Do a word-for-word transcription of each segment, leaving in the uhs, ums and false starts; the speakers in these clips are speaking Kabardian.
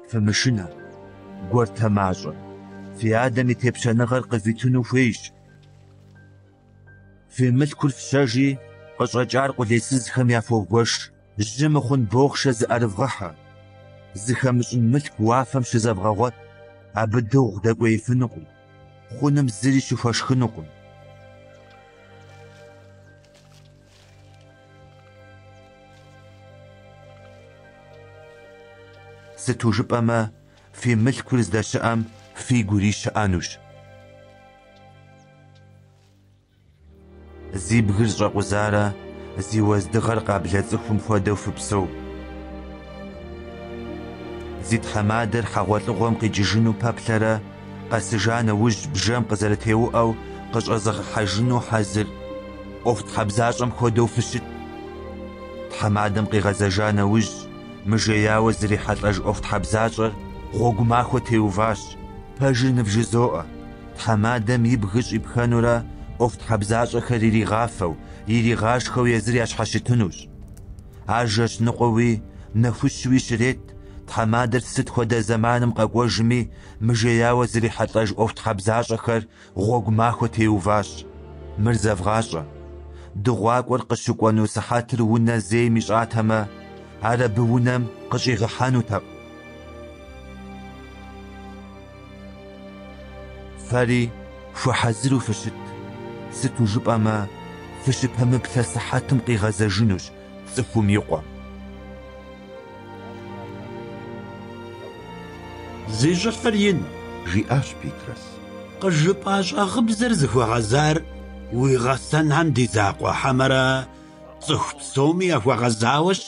فمشنا قرت ماشا في آدم تبشنا غرق فيتونو فيش في ملك الفشاجي قشجار قليسز خم يفوقش جم خون بوخش ز أرفغها زخمش ملك وافم شزبغوت عبدوغ دقوي فنقو خونم زري شفاش خنقو ستوجب أما في ملك رزدا شأم في قريش آنوش زي بغرجة وزارة زي وزدغر قابل زخم فودو في بسو زيد حمادر حوال غوم قي جيجنو بابلرا قاسجانا وج بجام قزرتيو أو قش أزغ حجنو حازر أفت حبزاجم خودو فشت حمادم قي غزجانا وج مجياو زري حلج أفت حبزاجر غوغ ماخو تيوفاش باجن بجزوء حمادم يبغج يبخانورا أفت حبزاجر خريري غافو يري غاش خو يزري أش حشتنوش عجش نقوي نفوشوي شريت حمادر ست خدا زمانم قاقوجمي مجياو زري حلج أفت حبزاجر خر غوغ ماخو تيوفاش مرزا فغاشا دغواق ورقشوكوانو سحاتر ونا زي مشعاتهما عرب ونم قشي غحانو تق فاري فحزرو فشت ستو جب أما فشب هم بثسحاتم قي غزاجنوش صفوم يقوى زي جفرين جياش بيترس قجباش أغبزر زخو غزار ويغسن هم دي زاقوا حمرا صخت سومي أفو غزاوش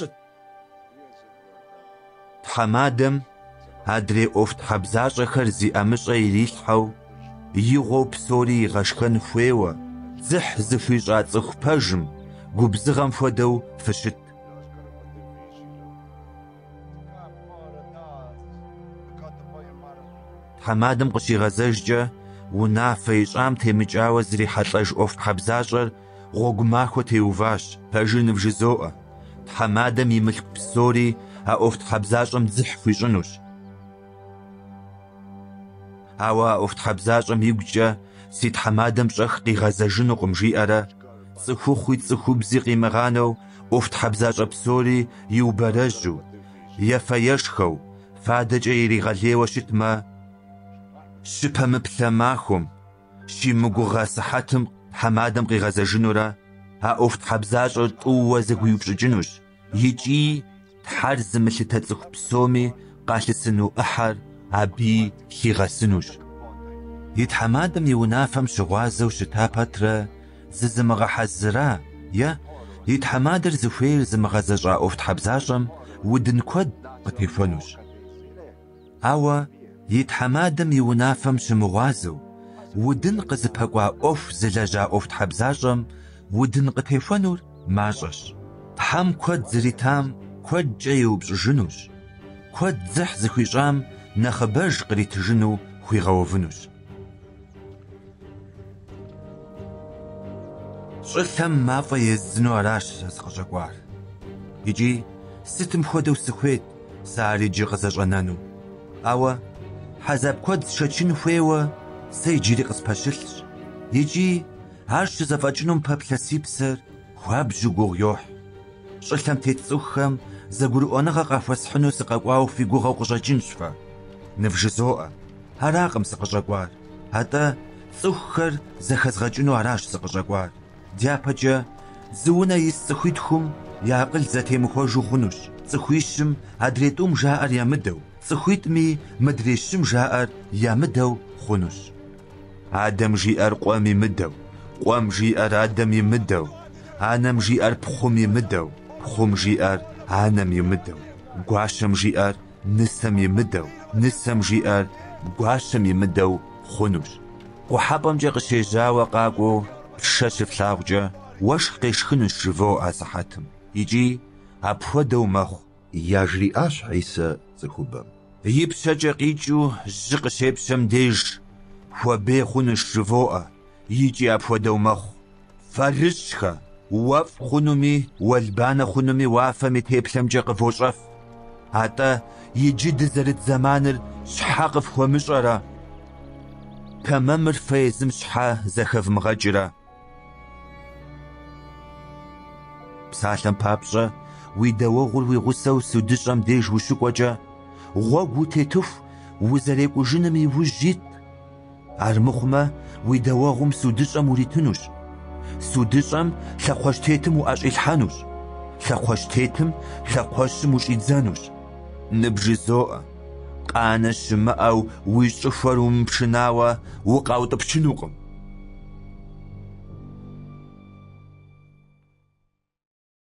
حمادم هادري أفت حبزاج خرزي أمش يريحو يغو بسوري غشخن فويوة زح زفيجات زخ باجم قبزغم فودو فشت حمادم قشي غزاججا ونافيج عام تيمجاوة زري حطاج أفت حبزاجر غوغ ماخو تيوفاش باجن بجزوء حمادم يملك بسوري أفت حبزاجم زح في جنوش أوا أفت حبزاجم يبجا سيد حمادم شخقي غزاجنو قمجي أرا صخو خويت صخو بزيقي مغانو أفت حبزاج بسوري يوبرجو يفايشخو فادج إيري غاليو شتما شبه مبثماخم شي مقوغا صحاتم حمادم قي غزاجنو را ها أفت حبزاج طوة زغو يبجنوش يجي تحرز مثل تزخ بسومي قاشسنو أحر عبي خيغسنوش يتحمادم يونافم شغوازو شتابترا ززمغا حزرا يا يتحمادر زفير زمغا زجا أفت حبزاجم ودن كود قتيفنوش أوا يتحمادم يونافم شمغوازو ودن قزبهقوا أف زلجا أفت حبزاجم ودن قتيفنور ماجش حم كود زريتام كود جايو بجنوش كود زح زخيجام نخبج قريت جنو خوي غوفنوش شلتم ما فيزنو عراش سقجاقوار يجي ستم خودو سخويت ساري جي غزاجانانو أوا حزاب كود شاچين فيوا سيجيري قصباشلش يجي هارش زفاجنوم بابلاسيبسر خوابجو غوغيوح شلتم تيتسوخم زغورو أنغا قفوسحنو سقاقواو في غوغاو قجاجينشفا نفجزوء هراقم سقجاقوار هاتا سوخر زخزغاجنو عراش سقجاقوار ديابجا زونا يسخويتخم يعقل زاتي مخوجو خنوش سخويشم عدريتوم جاءر يامدو سخويتمي مدريشم جاءر يامدو خنوش عدم جيئر قوامي مدو قوام جيئر عدم يمدو عنم جيئر بخوم يمدو بخوم جيئر عنم يمدو قواشم جيئر نسم يمدو نسم جيئر قواشم يمدو خنوش وحبم جا قشيجا وقاقو فشاش فلاغجا واش قيشخنوش جفو أصحاتم يجي أبودو مخ ياجري آش عيسى زخوبم يبشجا قيجو جق شيبشم ديج وبي خنوش جفو يجي أبودو مخ فرشخا وف خنومي والبانا خنومي وافمي تيبشم جا قفوشف атӏэ иджы дызэрыт зэманыр щхьэ къыфхуэмыщӏэрэ? Пэмэмыр фэ езым щхьэ зэхэвмыгъэкӏрэ? Псалъэм папщӏэ уи дэуэгъур уи гъусэу судыщӏэм деж ущыкӏуэкӏэ, гъуэгу утетыху узэрекӏужыным и ужь ит. Армыхъумэ, уи дэуэгъум судыщӏэм уритынущ. Судыщӏэм лъэкхъуэщ тетым уӏэщӏилъхьэнущ. Лъэкхъуэщ тетым лъэкхъуэщым ущӏидзэнущ. Ныбжьызоӏэ, къанэ щымыӏэу уи щӏыхуэр умыпшынауэ укъаутӏыпчынукъым.